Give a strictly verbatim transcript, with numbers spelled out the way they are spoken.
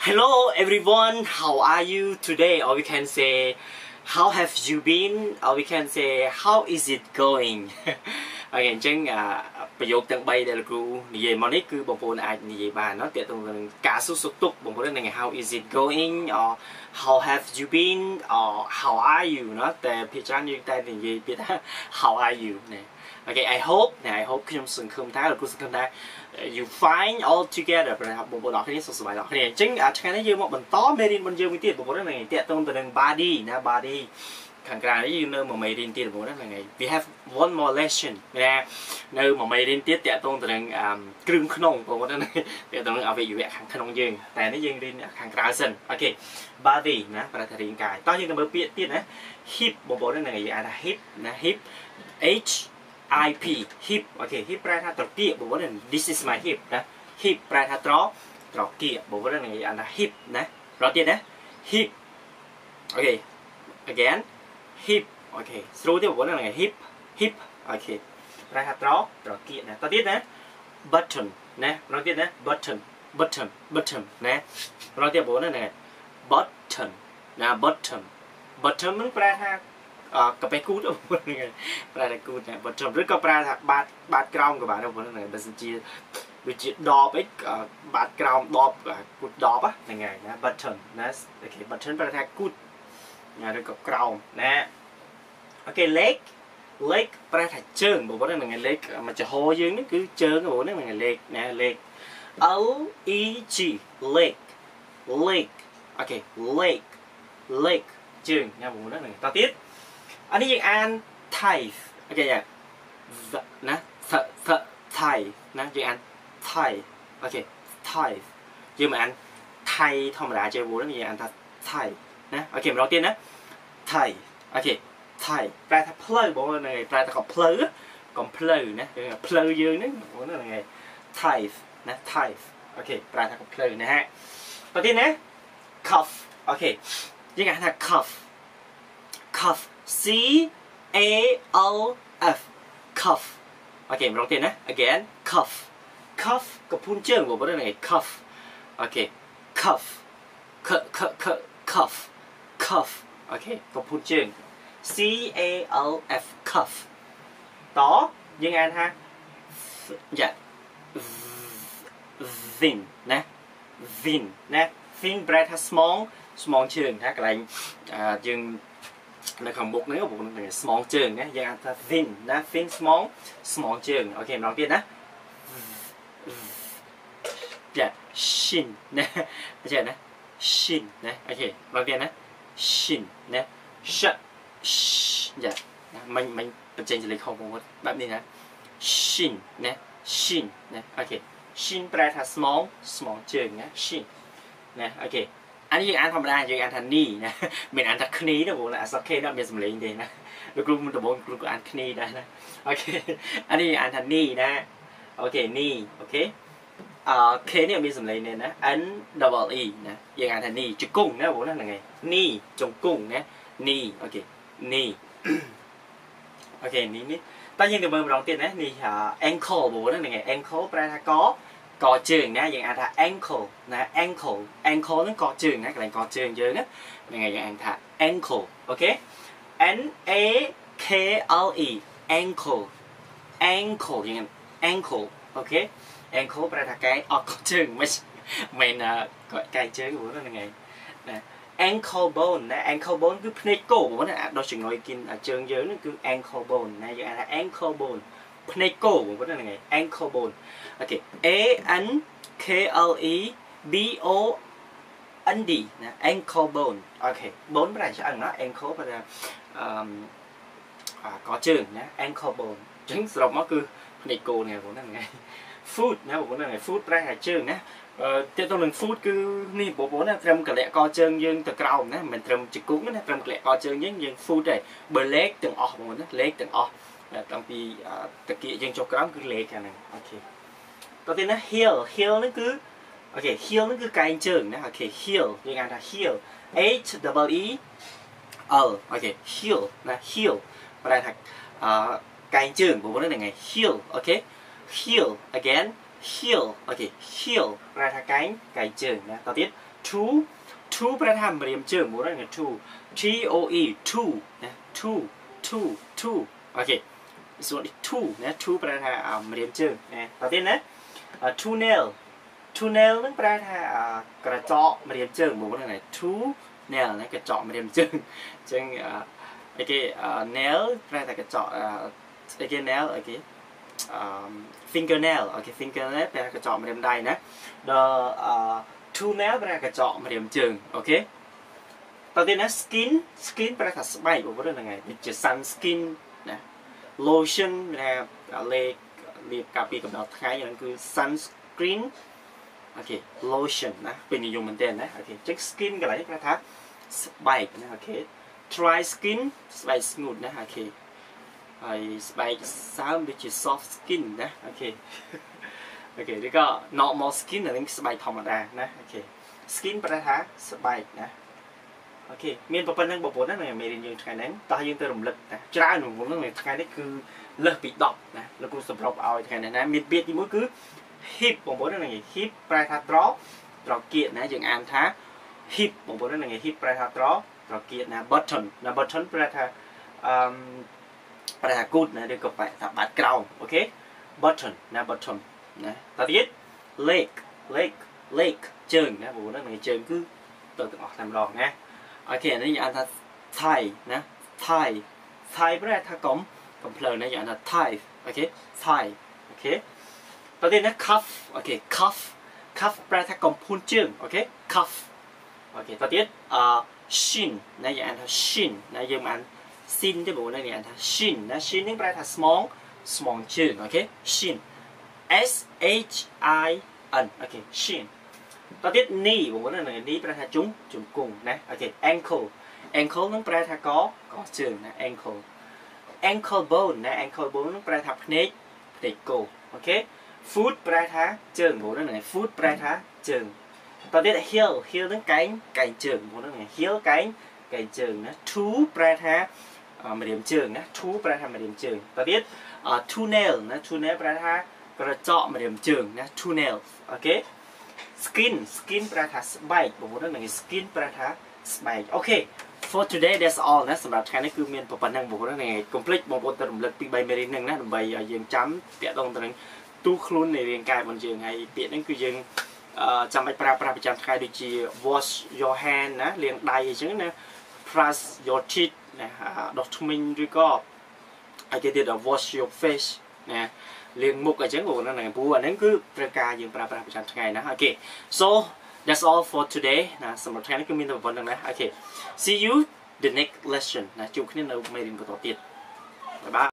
Hello everyone, how are you today? Or we can say, how have you been? Or we can say, how is it going? Okay, chẳngประโยคទាំង3ដែលលោកគ្រូនិយាយមកនេះគឺបងប្អូនអាចនិយាយបានเนาะទាក់ទងនឹងការសួរសុខទុក្ខបងប្អូននឹង how is it going or how have you been or how are you เนาะតែភាគច្រើនយើងតែនិយាយពាក្យថា how are you ណា Okay, I hope ណា I hope ខ្ញុំសង្ឃឹមថាលោកគ្រូសង្ឃឹមថា you fine all together ប្រហែលបងប្អូនអរគ្នាសុខសប្បាយអរគ្នាអញ្ចឹងថ្ងៃនេះយើងមកបន្តមេរៀនរបស់យើងមួយទៀតបងប្អូនហ្នឹងទាក់ទងទៅនឹង body ណា body ខាងក្រៅនេះយើងនៅមួយមេរៀនទៀតបងប្អូនហ្នឹង we have one more lesson ណានៅមួយមេរៀនទៀតទាក់ទងទៅនឹងគ្រឿងក្នុងបងប្អូនហ្នឹងទាក់ទងនឹងអวัยวៈខាងក្នុងយើងតែនេះយើងរៀនខាងក្រៅសិន Okay body ណាប្រធានរាងកាយតោះយើងទៅមើលពាក្យទៀតណា hip បងប្អូនហ្នឹងនិយាយថា hip ណា hip h I P hip okay hip ប្រែថាត្រគាកបងប្អូន this is my hip ណា hip ប្រែថាត្រត្រគាកបងប្អូននិយាយថា hip ណារត់ទៀតណា hip okay again hip okay ស្រួលទេបងប្អូនហ្នឹង hip hip okay ប្រែថាត្រត្រគាកណាតទៀតណា button ណារត់ទៀតណា button button button ណារត់ទៀតបងប្អូនហ្នឹង button ណា button button នឹងប្រែថាកាពះគូតប្រែថាគូតណាបើត្រឹមឬក៏ប្រែថាបាតបាតក្រោមក៏បានដែរបងប្អូនបើសិនជាដូចជាដបអីបាតក្រោមដបគូតដបហ្នឹងហើយណា button ណាអូខេ button ប្រែថាគូតណាឬក៏ក្រោមណាអូខេ leg leg ប្រែថាជើងបងប្អូនហ្នឹង leg មកចំហយើងនេះគឺជើងបងប្អូនហ្នឹង leg ណា leg L E G leg leg អូខេ leg leg ជើងណាបងប្អូនហ្នឹងតទៀតอันนี้ยังอ่าน Thai โอเคอย่างนะเธอเธอ Thai นะยังอ่าน Thai โอเค Thai ยังมาอ่านไทยธรรมดาเจอบูแล้วมีอ่าน Thai นะโอเคมาลองเต้นนะ Thai โอเค Thai แปลថាភ្លៅបងប្អូនហ្នឹងแปลថាក៏ភ្លៅក៏ភ្លៅណាភ្លៅយើងហ្នឹងបងប្អូនហ្នឹង Thai ណា Thai អូខេแปลថាក៏ភ្លៅណាហ่ะតទៀតណា cuff អូខេយើងអានថា cuff cuff C A L F cuff អូខេម្ដងទៀតណា again cuff cuff កពួនជើងបងប្អូនហ្នឹង cuff អូខេ cuff c c c cuff cuff អូខេកពួនជើង C A L F cuff តយើងអានថាយ៉ា thin ណា thin ណា thin ប្រែថាស្មងស្មងជើងណាកន្លែងយើងនៅខាងមុខនេះបងប្អូនស្មងជើងណាយើងអានថា thin ណា thin ស្មងស្មងជើងអូខេម្ដងទៀតណាយ៉ា shin ណាអញ្ចឹងណា shin ណាអូខេម្ដងទៀតណា shin ណា shយ៉ាមិនមិនបញ្ចេញចលេខខុសបងប្អូនបែបនេះណា shin ណា shin ណាអូខេ shin ប្រែថាស្មងស្មងជើងណា shin ណាអូខេอันนี้ยังอ่านธรรมดายังอ่านทันนี่นะไม่อ่านทักคณีนะผมนะสักเคนะเป็นสำเร็จดีนะแล้วกลุ่มตัวผมกลุ่มอ่านคณีได้นะโอเคอันนี้ยังอ่านทันนี่นะโอเคนี่โอเคอ่าเคเนี่ยมีสำเร็จเนี่ยนะอันดับเบิลอีนะยังอ่านทันนี่จุกุ้งนะผมนั่นยังไงนี่จงกุ้งนะนี่โอเคนี่โอเคนี่นี่ตอนยังเดี๋ยวมาลองเต้นนะนี่อ่า ankle ผมนั่นยังไง ankle แปลថាកកជើងណាយើងអានថា ankle ណា ankle ankle ហ្នឹងកជើងណាកន្លែងកជើងយើងណាហ្នឹងហើយយើងអានថា ankle អូខេ N A K L E ankle ankle យើងអាន ankle អូខេ ankle ប្រែថាកែអត់កជើងមិនមែនកែជើងព្រោះហ្នឹងហើយណា ankle bone ណា ankle bone គឺភ្នែកគោព្រោះណាដល់ជំនួយគិនជើងយើងហ្នឹងគឺ ankle bone ណាយើងអានថា ankle bone ភ្នែកគោព្រោះហ្នឹងហើយ ankle bone Okay, A N K L E B O N D ណា ankle bone Okay bone ប្រែឆ្អឹងណា ankle ប្រែអឺកជើងណា ankle bone អញ្ចឹងសរុបមកគឺភ្នែកគោនេះបងហ្នឹងហើយ foot ណាបងប្អូនហ្នឹងហើយ foot ប្រែថាជើងណាអឺទាក់ទងនឹង foot គឺនេះបងប្អូនណាត្រឹមកលៈកជើងយើងទៅក្រោមណាមិនមែនត្រឹមជង្គង់ណាត្រឹមកលៈកជើងយើងយើង foot ទេបើ leg ទាំងអស់បងប្អូនណា leg ទាំងអស់តាំងពីតាគៀកយើងចុះក្រោមគឺ leg ហ្នឹងអូខេតទៅណា heel heel ហ្នឹងគឺអូខេ heel ហ្នឹងគឺកែងជើងណាអូខេ heel យើងអានថា heel H double E L អូខេ heel ណា heel ប្រែថាអឺកែងជើងបងប្អូនហ្នឹងហ្នឹង heel អូខេ heel again heel អូខេ heel ប្រែថាកែងកែងជើងណាតទៀត two two ប្រែថាម្រាមជើងមកហ្នឹង two T O E two ណា two two two អូខេส่วน two ណា two ប្រែថាម្រាមជើងណាតទៅទៀតណា two nail two nail ហ្នឹងប្រែថាក្រចកម្រាមជើងមកហ្នឹង two nail ណាក្រចកម្រាមជើងអញ្ចឹងអីគេ nail ប្រែថាក្រចកអីគេ nail អីគេ fingernail អូខេ fingernail ប្រែកញ្ចក់ម្រាមដៃណាដល់ two nail ប្រែកញ្ចក់ម្រាមជើងអូខេតទៅទៀតណា skin skin ប្រែថាស្បែកបងប្អូនហ្នឹងហើយដូចជា sun skin ណា lotion ណាលេខលាបការពារកម្ដៅថ្ងៃហ្នឹងគឺ sunscreen អូខេ lotion ណាពេញនិយមមែនទែនណាអូខេអញ្ចឹង skin កន្លែងនេះគេថាស្បែកណាអូខេ dry skin ស្បែកស្ងួតណាអូខេហើយស្បែកសើមដូចជា soft skin ណាអូខេអូខេឬក៏ normal skin ហ្នឹងស្បែកធម្មតាណាអូខេ skin ប្រែថាស្បែកណាអូខេមានប៉ុណ្្នឹងបងប្អូនណាមេរៀនយើងថ្ងៃហ្នឹងតោះយើងទៅរំលឹកណាច្រើនបងប្អូនហ្នឹងថ្ងៃនេះគឺលើសពីដប់ណាលោកគ្រូសម្របឲ្យថ្ងៃនេះណាមានពាក្យទីមួយគឺ hip បងប្អូនហ្នឹង hip ប្រែថាត្រត្រកៀកណាយើងអានថា hip បងប្អូនហ្នឹង hip ប្រែថាត្រត្រកៀកណា button ណា button ប្រែថាអឺប្រែថាគូតណាឬក៏ប្រែថាបាត់ក្រោមអូខេ button ណា button ណាតទៅទៀត leg leg leg ជើងណាបងប្អូនហ្នឹងជើងគឺទៅទាំងអស់តែម្ដងណាអូខេនេះយើងអានថា thigh ណា thigh thigh ប្រែថាកុំកំភ្លើងណាយើងអានថា thigh អូខេ thigh អូខេតទៅទៀតណា cuff អូខេ cuff cuff ប្រែថាកំភួនជើងអូខេ cuff អូខេតទៅទៀតអឺ shin ណាយើងអានថា shin ណាយើងអាន shin ទេបងប្អូននេះអានថា shin ណា shin នេះប្រែថាស្មងស្មងជើងអូខេ shin S H I N អូខេ shin តទៅទៀត knee បងប្អូននេះ knee ប្រែថាជង្គជង្គង់ណាអូខេ ankle ankle នឹងប្រែថាកកជើងណា ankle ankle bone ណា ankle bone នឹងប្រែថាភ្នែកភ្នែកគោអូខេ foot ប្រែថាជើងបងប្អូននេះ foot ប្រែថាជើងតទៅទៀត heel heel នឹងកែងកែងជើងបងប្អូននេះ heel កែងកែងជើងណា two ប្រែថាម្រាមជើងណា two ប្រែថាម្រាមជើងតទៅទៀត two nail ណា two nail ប្រែថាក្រចកម្រាមជើងណា two nails អូខេ skin skin ប្រែថាស្បែកបងប្អូនហ្នឹង skin ប្រែថាស្បែកអូខេ for today that's all ណាសម្រាប់ថ្ងៃនេះគឺមានប៉ុណ្ណឹងបងប្អូនហ្នឹង complete បងប្អូនទៅរំលឹកពី3មេរៀនហ្នឹងណាដើម្បីឲ្យយើងចាំតាក់ទងទៅនឹងទូខ្លួននៃរាងកាយរបស់យើងហើយពាក្យហ្នឹងគឺយើងចាំបាច់ប្រើប្រាស់ប្រចាំថ្ងៃដូចជា wash your hand ណាលាងដៃអញ្ចឹងណា brush your teeth ណាដុសធ្មេញឬក៏ឲ្យគេទៀត wash your face ណាលាងមុខអញ្ចឹងបងប្អូនហ្នឹងព្រោះអាហ្នឹងគឺត្រូវការយើងប្រើប្រាស់ប្រចាំថ្ងៃណាអូខេ so that's all for today ណាសម្រាប់ថ្ងៃនេះគឺមានតែប៉ុណ្្នឹងណាអូខេ see you the next lesson ណាជួបគ្នានៅមេរៀនបន្តទៀតបាយបាយ